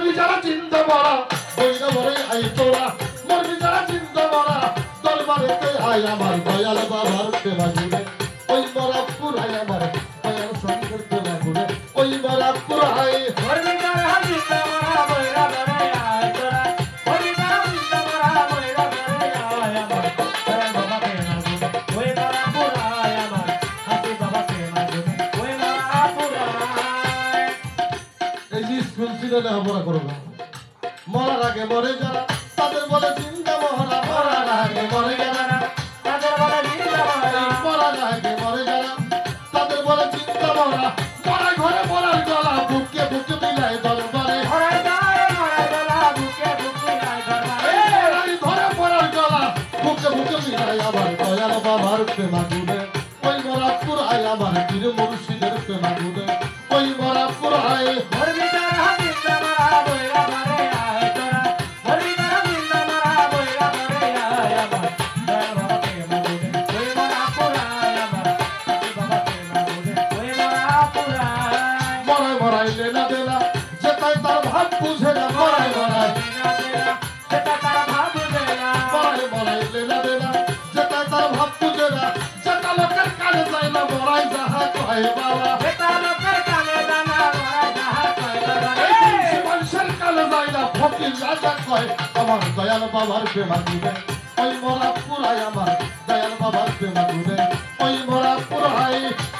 মরবি যারা চিন্তা মরা বইরা মরে আই তোরা মরবি যারা চিন্তা মরা দরবারেতে আয় আমার দয়াল বাবার প্রেমা জুড়ে ওই মরা পুরাই আমার দয়াল শঙ্কর প্রেমা জুড়ে ওই মরা পুরাই মরবি যারা চিন্তা মরা বইরা মরে আয় তোরা মরবি যারা চিন্তা মরা বইরা মরে আয় আমার দয়াল বাবা প্রেমা জুড়ে ওই মরা পুরাই আমার হাসি বাবা প্রেমা জুড়ে ওই মরা পুরাই। এই যে স্কুল ছিল লেখাপড়া করো না মরার আগে মরে যারা তাদের বলে চিন্তা মরা মরার আগে মরে যারা তাদের বলে চিন্তা মরা মরার আগে মরে যারা তাদের বলে চিন্তা মরা মরার ঘরে মরার গলা বুকে বুকে মিলাই দরবারে মরার গলা বুকে বুকে নাই দরবারে মরার ঘরে মরার গলা বুকে বুকে মিলাই আমার দয়াল বাবার প্রেমা গুনে ওই মরা পুরাই আমার পীর মুর্শিদের প্রেমা গুনে ওই মরা পুরাই মরবি যারা চিন্তা মরা বইরা মরে আয় তোরা মরবি যারা চিন্তা মরা বইরা মরে আয় আমার দয়াল বাবা প্রেমা জুড়ে ওই মরা পুরাই আমার হাসি বাবা প্রেমা জুড়ে ওই মরা পুরাই। মরাই মরাইলে না দেনা যেটাই তার ভাব বুঝে না মরাই মরাই সেটা তারা ভাববে না মরাই মরাইলে না দেনা যেটাই তার ভাব বুঝে না যেটা লোকের কানে যায় না মরাই যাহা কয় বাবা সেটা লোকের কানে জানা মরা যাহা কয় দরবারে মানুষের কানে যায় না ফকির রাজা কয় আমার দয়াল বাবার প্রেমা দিবে ওই মরা পুরাই আমার দয়াল বাবার প্রেমা দিবে ওই মরা পুরাই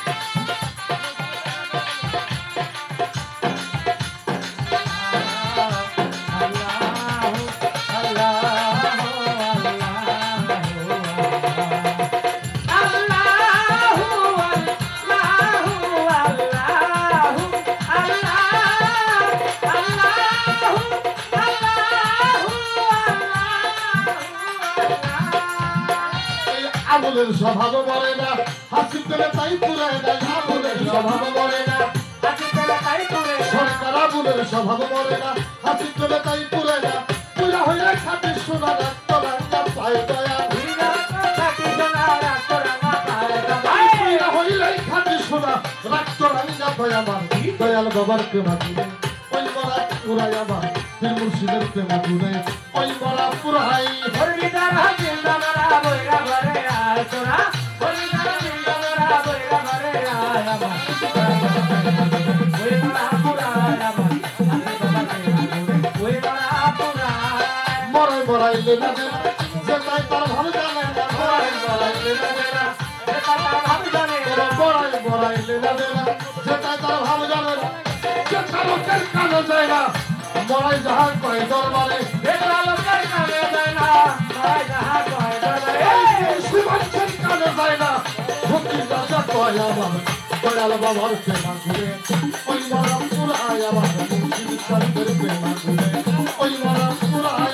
আবুলের স্বভাব মরে না হাসি পেলে তাই পুরায় না আবুলের স্বভাব মরে না সরকার আবুলের স্বভাব মরে না হাসি পেলে তাই পুরে না পুরা হইলে খাটি সোনা রাখতো রাঙ্গা পায় দয়া পুরা হইলে খাটি সোনা রাখতো রাঙ্গা পায় আমার দয়াল বাবার প্রেমা জুড়ে ওই মরা পুরাই আমার পীর মুর্শিদের প্রেমা জুড়ে ওই মরা পুরাই মরাই মরাইলে না দেনা যেটাই তার ভালো জানে না মরাই মরাইলে না দেনা মরাই মরাইলে না দেনা যেটাই তার ভালো জানে না যেটা লোকের কানে যায় না মরাই যাহা কয় দরবারে মানুষের কানে যায় না ফকির রাজা কয় আমার দয়াল বাবার প্রেমা ঘুরে ওই মরা পুরাই আমার মুর্শিদ শঙ্কর প্রেমা ঘুরে ওই মরা পুরাই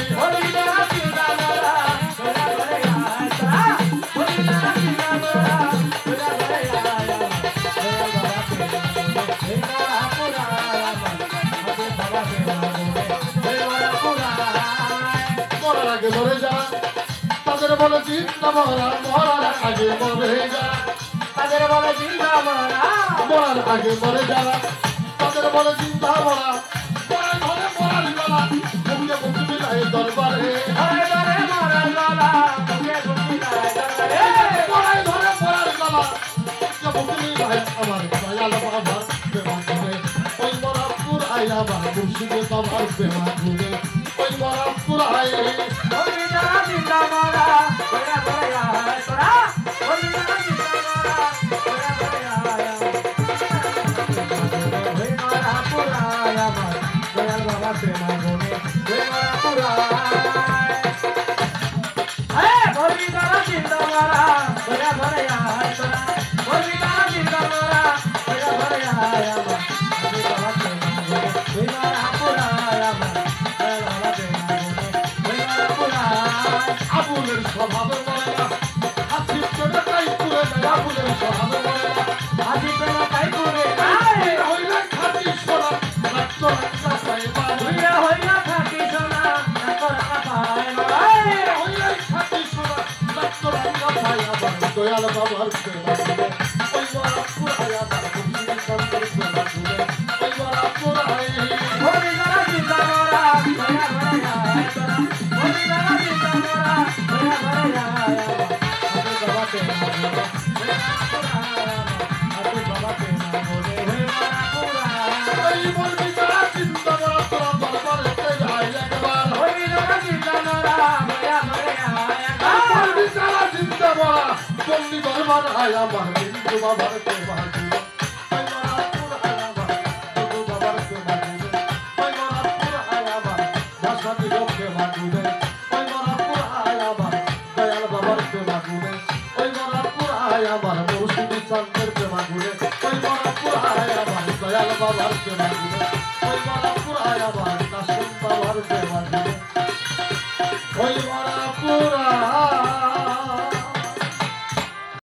মরার আগে মরে যা তাদের বলে চিন্তা মরা মরার আগে মরে যা তাদের বলে চিন্তা মরা মরার আগে মরে যা তাদের বলে চিন্তা মরা মরার ঘরে মরার গলা বুকে বুকে মিলাই দরবারে ঘরে ঘরে মরার গলা বুকে বুকে মিলাই দরবারে মরার ঘরে মরার গলা বুকে বুকে মিলাই আমার দয়াল বাবার প্রেমা ঘুরে ওই মরা পুরাই আমার মুর্শিদে বাবার প্রেমা ঘুরে ওই মরা পুরাই মরবি যারা চিন্তা মরা বইরা মরে আয় তোরা মরবি যারা চিন্তা মরা বইরা মরে আয় ওই মরা পুরাই আমার দয়াল বাবা প্রেমা জুড়ে ওই মরা পুরাই। মরবি যারা চিন্তা মরা বইরা মরে আয় তোরা মরবি যারা চিন্তা মরা বইরা মরে আয় আমার হাসি বাবা প্রেমা জুড়ে ওই মরা পুরাই আমার দয়াল বাবা প্রেমা জুড়ে ওই মরা পুরাই। আবুলের স্বভাব মরে না হাসি পেলে তাই পুরে না আবুলের স্বভাব মরে না হাসি প্রেমা তাই করে হইলে খাটি সোনা রাখতো রাখা পায় হইয়া হইয়া থাকি সোনা রাখো রাখা পায় হইলে খাটি সোনা রাখতো রাখা পায় আমার দয়াল বাবার প্রেমা ঘুরে ওই মরা পুরাই আমার মুর্শিদ শঙ্কর প্রেমা ঘুরে ওই মরা পুরাই মরবি যারা বৃন্দাবন আয় আমার বিন্দু বাবার প্রেমা জুড়ে ওই মরাপুর আয় আমার বিন্দু বাবার প্রেমা জুড়ে ওই মরাপুর আয় আমার ভাষাটি প্রেমা জুড়ে ওই মরাপুর আয় আমার দয়াল বাবার প্রেমা জুড়ে ওই মরাপুর আয় আমার মৌসুমী চন্দ্রের প্রেমা জুড়ে ওই মরাপুর আয় আমার দয়াল বাবার প্রেমা জুড়ে ওই মরাপুর আয় আমার কাশিম বাবার প্রেমা জুড়ে